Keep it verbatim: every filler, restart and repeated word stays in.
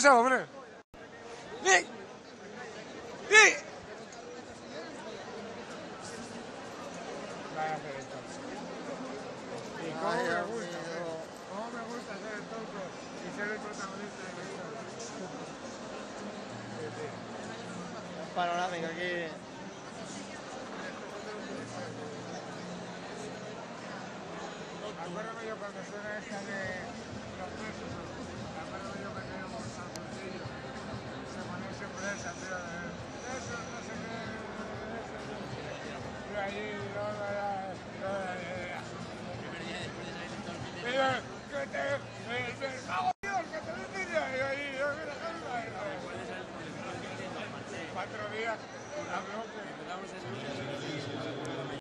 prisa, hombre. ¡Sí! ¡Sí! Vaya a hacer esto. Y cómo Ay, me Dios gusta, mío. ¿eh? Cómo me gusta ser el tonto y ser el protagonista de la historia. Sí, sí. Panorámica aquí. Acuérdame yo cuando suena esta de los presos, ¿no? Acuérdame yo cuando íbamos a San Francisco, se ponía siempre esa, tío, de eso, no sé qué, eso, y ahí